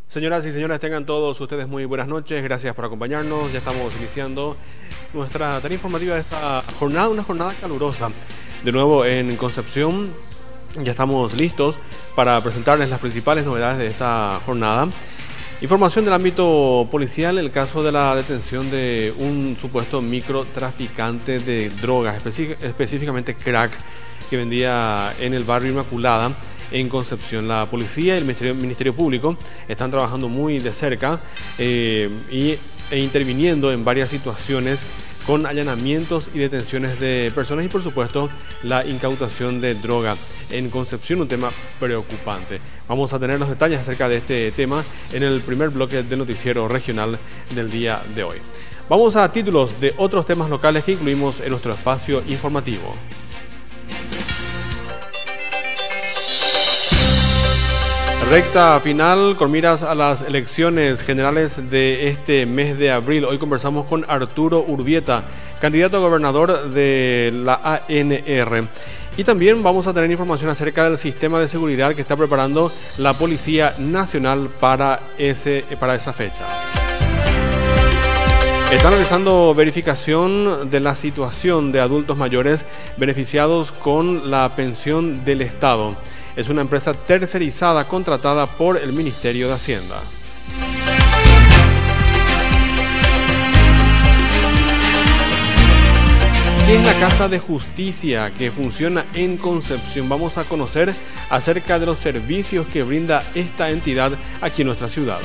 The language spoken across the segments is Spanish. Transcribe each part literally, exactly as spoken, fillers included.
Señoras y señores, tengan todos ustedes muy buenas noches, gracias por acompañarnos. Ya estamos iniciando nuestra tarea informativa de esta jornada, una jornada calurosa. De nuevo en Concepción, ya estamos listos para presentarles las principales novedades de esta jornada. Información del ámbito policial, el caso de la detención de un supuesto microtraficante de drogas, específicamente crack, que vendía en el barrio Inmaculada, en Concepción. La policía y el Ministerio, Ministerio Público están trabajando muy de cerca eh, y, e interviniendo en varias situaciones con allanamientos y detenciones de personas y, por supuesto, la incautación de droga en Concepción, un tema preocupante. Vamos a tener los detalles acerca de este tema en el primer bloque del noticiero regional del día de hoy. Vamos a títulos de otros temas locales que incluimos en nuestro espacio informativo. Recta final con miras a las elecciones generales de este mes de abril. Hoy conversamos con Arturo Urbieta, candidato a gobernador de la A N R. Y también vamos a tener información acerca del sistema de seguridad que está preparando la Policía Nacional para, ese, para esa fecha. Están realizando verificación de la situación de adultos mayores beneficiados con la pensión del Estado. Es una empresa tercerizada contratada por el Ministerio de Hacienda. ¿Qué es la Casa de Justicia que funciona en Concepción? Vamos a conocer acerca de los servicios que brinda esta entidad aquí en nuestra ciudad.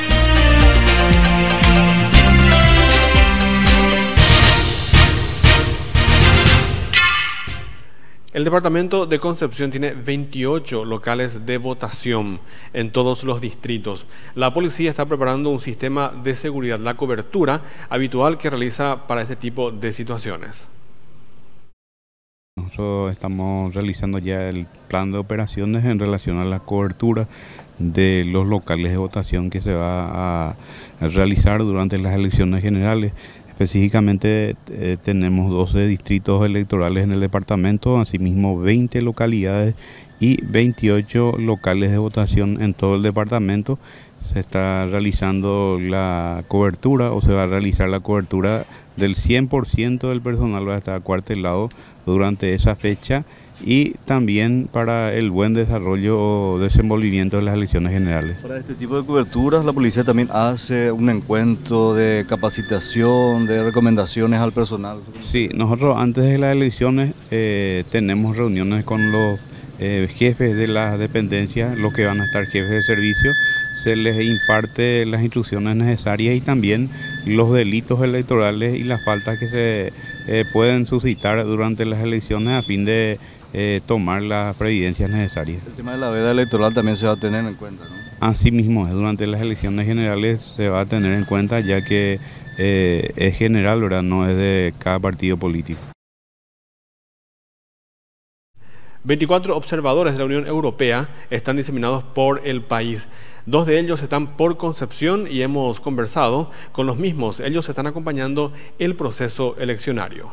El departamento de Concepción tiene veintiocho locales de votación en todos los distritos. La policía está preparando un sistema de seguridad, la cobertura habitual que realiza para este tipo de situaciones. Nosotros estamos realizando ya el plan de operaciones en relación a la cobertura de los locales de votación que se va a realizar durante las elecciones generales. Específicamente eh, tenemos doce distritos electorales en el departamento, asimismo veinte localidades y veintiocho locales de votación en todo el departamento. Se está realizando la cobertura o se va a realizar la cobertura del cien por ciento del personal va a estar acuartelado durante esa fecha y también para el buen desarrollo o desenvolvimiento de las elecciones generales. Para este tipo de coberturas la policía también hace un encuentro de capacitación, de recomendaciones al personal. Sí, nosotros antes de las elecciones eh, tenemos reuniones con los eh, jefes de las dependencias, los que van a estar jefes de servicio. Se les imparte las instrucciones necesarias y también los delitos electorales y las faltas que se eh, pueden suscitar durante las elecciones a fin de eh, tomar las previdencias necesarias. El tema de la veda electoral también se va a tener en cuenta, ¿no? Así mismo, durante las elecciones generales se va a tener en cuenta ya que eh, es general, ¿verdad? No es de cada partido político. veinticuatro observadores de la Unión Europea están diseminados por el país. Dos de ellos están por Concepción y hemos conversado con los mismos. Ellos están acompañando el proceso eleccionario.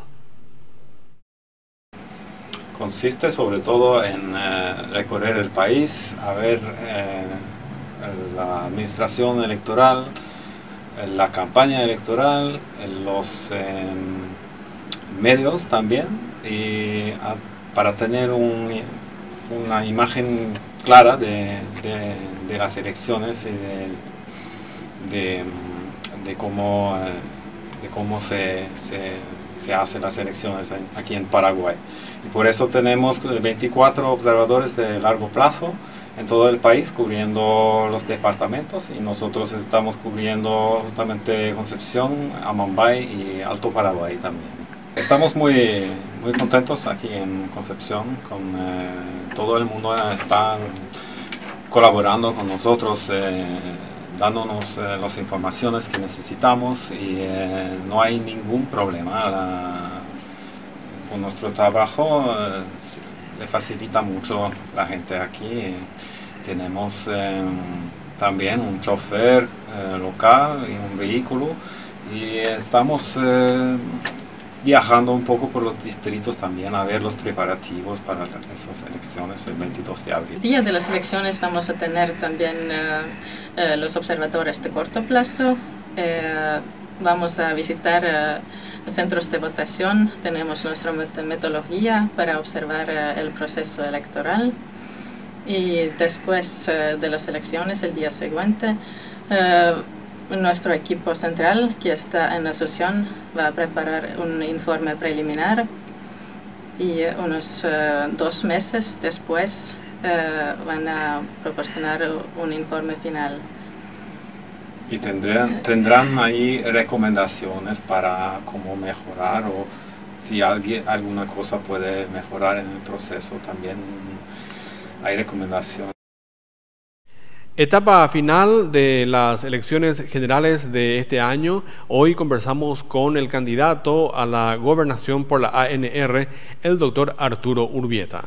Consiste sobre todo en eh, recorrer el país, a ver eh, la administración electoral, la campaña electoral, los eh, medios también, y a para tener un, una imagen clara de, de, de las elecciones y de, de, de cómo, de cómo se, se, se hacen las elecciones aquí en Paraguay. Y por eso tenemos veinticuatro observadores de largo plazo en todo el país cubriendo los departamentos, y nosotros estamos cubriendo justamente Concepción, Amambay y Alto Paraguay también. Estamos muy, muy contentos aquí en Concepción, con eh, todo el mundo está colaborando con nosotros, eh, dándonos eh, las informaciones que necesitamos, y eh, no hay ningún problema. La, con nuestro trabajo eh, le facilita mucho la gente aquí. Tenemos eh, también un chofer eh, local y un vehículo, y estamos eh, viajando un poco por los distritos también a ver los preparativos para esas elecciones el veintidós de abril. El día de las elecciones vamos a tener también uh, uh, los observadores de corto plazo. Uh, vamos a visitar uh, centros de votación. Tenemos nuestra metodología para observar uh, el proceso electoral. Y después uh, de las elecciones, el día siguiente, uh, nuestro equipo central, que está en Asunción, va a preparar un informe preliminar y uh, unos uh, dos meses después uh, van a proporcionar un informe final. ¿Y tendrán, tendrán ahí recomendaciones para cómo mejorar o si alguien, alguna cosa puede mejorar en el proceso también? Hay recomendaciones. Etapa final de las elecciones generales de este año. Hoy conversamos con el candidato a la gobernación por la A N R, el doctor Arturo Urbieta.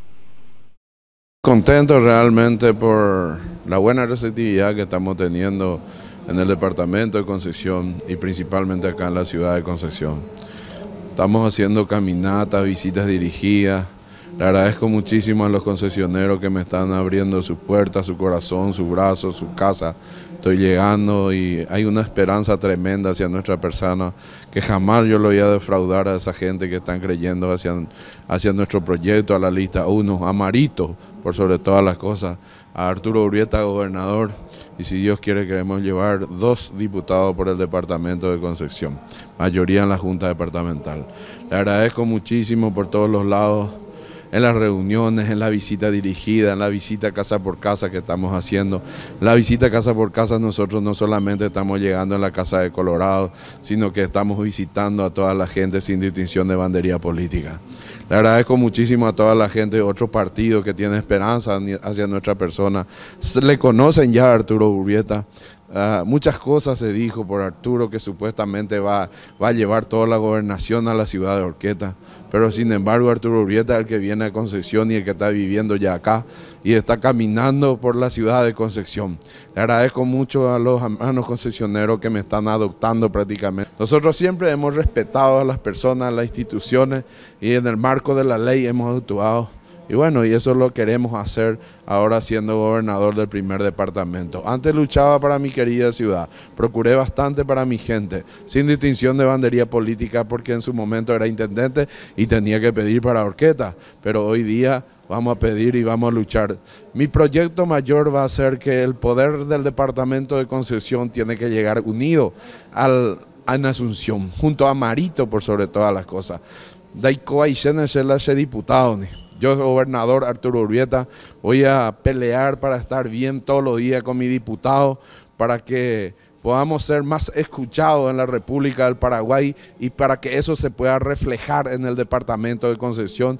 Contento realmente por la buena receptividad que estamos teniendo en el departamento de Concepción y principalmente acá en la ciudad de Concepción. Estamos haciendo caminatas, visitas dirigidas. Le agradezco muchísimo a los concesioneros que me están abriendo sus puertas, su corazón, su brazo, su casa. Estoy llegando y hay una esperanza tremenda hacia nuestra persona que jamás yo lo voy a defraudar a esa gente que están creyendo hacia, hacia nuestro proyecto, a la lista uno, a Marito, por sobre todas las cosas, a Arturo Urbieta, gobernador, y si Dios quiere queremos llevar dos diputados por el departamento de Concepción, mayoría en la Junta Departamental. Le agradezco muchísimo por todos los lados, en las reuniones, en la visita dirigida, en la visita casa por casa que estamos haciendo. La visita casa por casa nosotros no solamente estamos llegando en la Casa de Colorado, sino que estamos visitando a toda la gente sin distinción de bandería política. Le agradezco muchísimo a toda la gente de otros partidos que tienen esperanza hacia nuestra persona. Se le conocen ya a Arturo Urbieta. Uh, muchas cosas se dijo por Arturo que supuestamente va, va a llevar toda la gobernación a la ciudad de Horqueta, pero sin embargo Arturo Urbieta es el que viene de Concepción y el que está viviendo ya acá y está caminando por la ciudad de Concepción. Le agradezco mucho a los hermanos concesioneros que me están adoptando prácticamente. Nosotros siempre hemos respetado a las personas, a las instituciones y en el marco de la ley hemos actuado. Y bueno, y eso lo queremos hacer ahora siendo gobernador del primer departamento. Antes luchaba para mi querida ciudad, procuré bastante para mi gente, sin distinción de bandería política, porque en su momento era intendente y tenía que pedir para Horqueta, pero hoy día vamos a pedir y vamos a luchar. Mi proyecto mayor va a ser que el poder del departamento de Concepción tiene que llegar unido al, a Asunción, junto a Marito por sobre todas las cosas. Daiko Aysene se la hace diputado, ni. Yo, gobernador Arturo Urbieta, voy a pelear para estar bien todos los días con mi diputado, para que podamos ser más escuchados en la República del Paraguay y para que eso se pueda reflejar en el departamento de Concepción.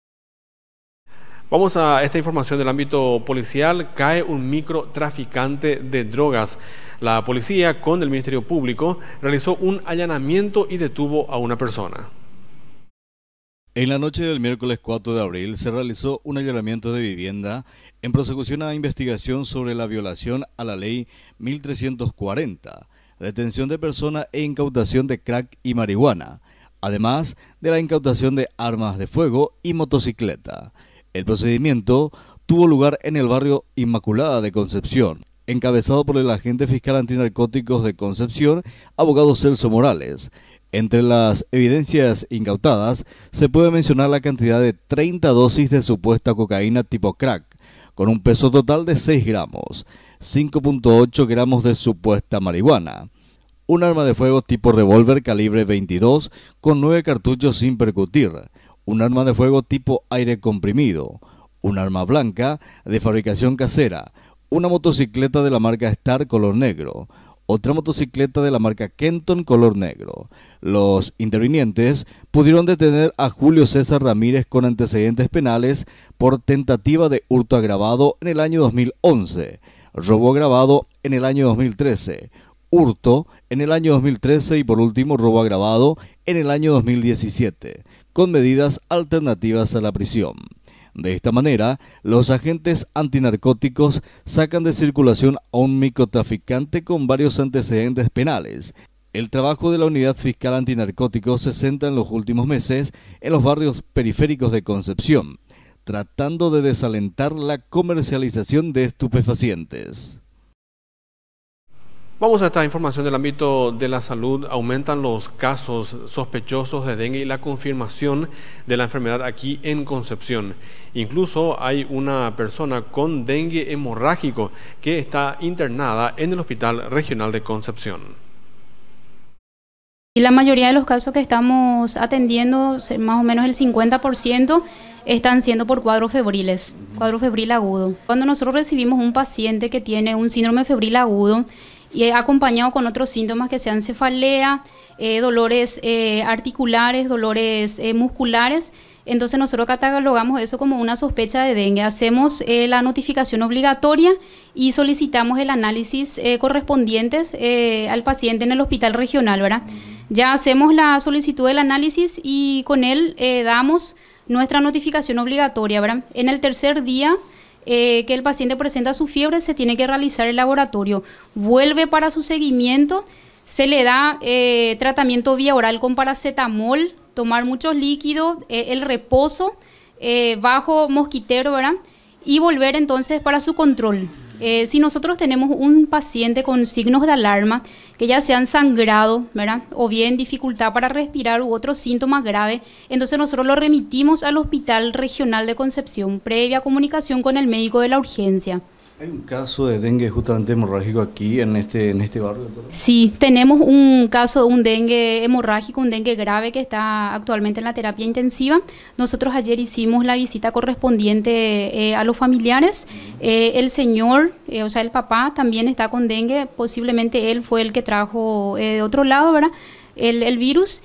Vamos a esta información del ámbito policial. Cae un microtraficante de drogas. La policía, con el Ministerio Público, realizó un allanamiento y detuvo a una persona. En la noche del miércoles cuatro de abril se realizó un allanamiento de vivienda en prosecución a investigación sobre la violación a la ley mil trescientos cuarenta, detención de persona e incautación de crack y marihuana, además de la incautación de armas de fuego y motocicleta. El procedimiento tuvo lugar en el barrio Inmaculada de Concepción, encabezado por el agente fiscal antinarcóticos de Concepción, abogado Celso Morales. Entre las evidencias incautadas se puede mencionar la cantidad de treinta dosis de supuesta cocaína tipo crack, con un peso total de seis gramos, cinco punto ocho gramos de supuesta marihuana, un arma de fuego tipo revólver calibre veintidós con nueve cartuchos sin percutir, un arma de fuego tipo aire comprimido, un arma blanca de fabricación casera, una motocicleta de la marca Star color negro, otra motocicleta de la marca Kenton color negro. Los intervinientes pudieron detener a Julio César Ramírez con antecedentes penales por tentativa de hurto agravado en el año dos mil once, robo agravado en el año dos mil trece, hurto en el año dos mil trece y por último robo agravado en el año dos mil diecisiete, con medidas alternativas a la prisión. De esta manera, los agentes antinarcóticos sacan de circulación a un microtraficante con varios antecedentes penales El trabajo de la Unidad Fiscal Antinarcóticos se centra en los últimos meses en los barrios periféricos de Concepción, tratando de desalentar la comercialización de estupefacientes. Vamos a esta información del ámbito de la salud. Aumentan los casos sospechosos de dengue y la confirmación de la enfermedad aquí en Concepción. Incluso hay una persona con dengue hemorrágico que está internada en el Hospital Regional de Concepción. Y la mayoría de los casos que estamos atendiendo, más o menos el cincuenta por ciento, están siendo por cuadros febriles, cuadro febril agudo. Cuando nosotros recibimos un paciente que tiene un síndrome febril agudo, y acompañado con otros síntomas que sean cefalea, eh, dolores eh, articulares, dolores eh, musculares, entonces nosotros catalogamos eso como una sospecha de dengue. Hacemos eh, la notificación obligatoria y solicitamos el análisis eh, correspondientes eh, al paciente en el hospital regional, ¿verdad? Ya hacemos la solicitud del análisis y con él eh, damos nuestra notificación obligatoria, ¿verdad? En el tercer día Eh, que el paciente presenta su fiebre, se tiene que realizar el laboratorio, vuelve para su seguimiento, se le da eh, tratamiento vía oral con paracetamol, tomar muchos líquidos, eh, el reposo eh, bajo mosquitero, ¿verdad? Y volver entonces para su control. Eh, si nosotros tenemos un paciente con signos de alarma, que ya sean sangrado, ¿verdad? O bien dificultad para respirar u otros síntomas graves, entonces nosotros lo remitimos al Hospital Regional de Concepción, previa comunicación con el médico de la urgencia. ¿Hay un caso de dengue justamente hemorrágico aquí en este, en este barrio? Sí, tenemos un caso de un dengue hemorrágico, un dengue grave que está actualmente en la terapia intensiva. Nosotros ayer hicimos la visita correspondiente eh, a los familiares. Eh, el señor, eh, o sea, el papá también está con dengue, posiblemente él fue el que trajo eh, de otro lado, ¿verdad? El, el virus.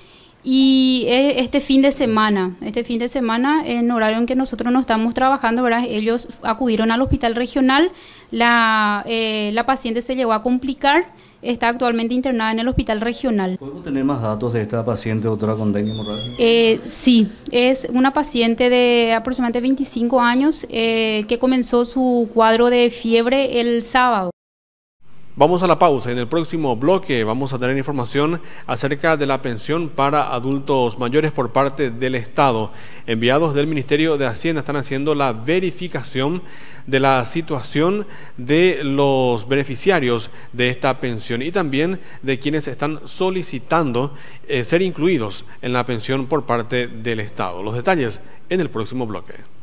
Y este fin de semana, este fin de semana, en horario en que nosotros no estamos trabajando, ¿verdad? Ellos acudieron al hospital regional, la, eh, la paciente se llegó a complicar, está actualmente internada en el hospital regional. ¿Podemos tener más datos de esta paciente, doctora, con dengue hemorrágica? Eh, sí, es una paciente de aproximadamente veinticinco años eh, que comenzó su cuadro de fiebre el sábado. Vamos a la pausa. En el próximo bloque vamos a tener información acerca de la pensión para adultos mayores por parte del Estado. Enviados del Ministerio de Hacienda están haciendo la verificación de la situación de los beneficiarios de esta pensión y también de quienes están solicitando eh, ser incluidos en la pensión por parte del Estado. Los detalles en el próximo bloque.